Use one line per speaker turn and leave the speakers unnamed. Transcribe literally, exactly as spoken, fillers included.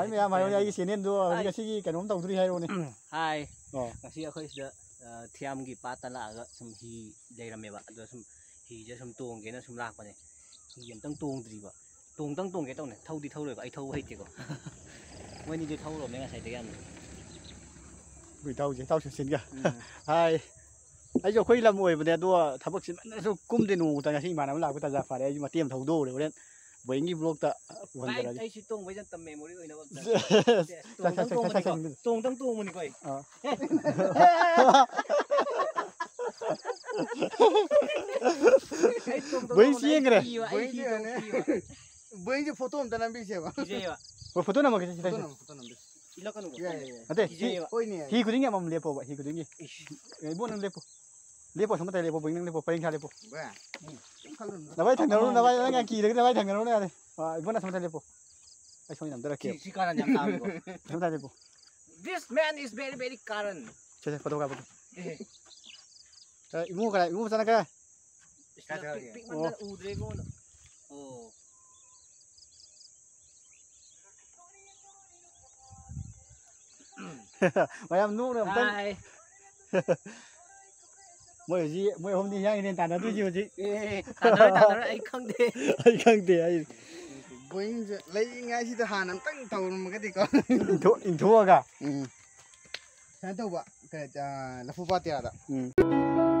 Hai mẹ mày ai cái nên đua cái gì cái nón tàu thứ hai rồi này.
Hai. Cái gì aku sudah Thiyam gi patan lah agak sem hi dari ramai ba, ada sem hi je sem tuang ke na sem lak pa ne. Hi yang tang tuang tri ba. Tuang tang tuang ke tau ne, thau di thau rồi ba, ai thau hay chứ ko. Mới đi thau rồi mấy ngày sai thếกัน.
Người tàu chứ tàu xin cả. Hai. Ai cho khuấy làm mồi bên đua tháp bậc xin nó cung tiền nụ tại nhà sinh mà nó làm cái tài giả phải đấy nhưng mà tiêm thầu đô đấy với những vlog ta
วันเดียวไอ้ชิตงไว้จะทำเมมโมรี่เลยนะว่าตรงตั้งตรงมันก่อนตรงตั้งตรงมันก่อน
เบ้ยเสียงเลย
เบ้ยเนี่ย
เบ้ยจะโฟโต้มันนั่นไม่ใช่ปะ
ใช่ปะ
โfoto nama kita
foto nama foto nama
อีล็อกกันหนู
ate
oh ini
hi kuning ya mam lepo ba hi kuning ibu nang lepo lepo sama tadi lepo bing nang lepo paling kali lepo
ba
nabai thang naru nabai nang ki nabai thang naru na ibu na sama tadi lepo ai soi nam dara ke
si karan yang tahu ko
sama tadi lepo
this man is very very karan
coba foto ka foto ibu ka ibu sana ka
pik man udre ko oh
mày em nu nữa tân mỗi gì mỗi hôm đi nhang nên tàn nó tôi chịu chứ
tàn nó tàn nó anh không thể
anh không thể anh
Boeing lấy ngay chỉ là hàng năm tăng tàu mà cái gì con
thua in thua cả
ừ sao tàu vậy cái là phụ ba tiền đó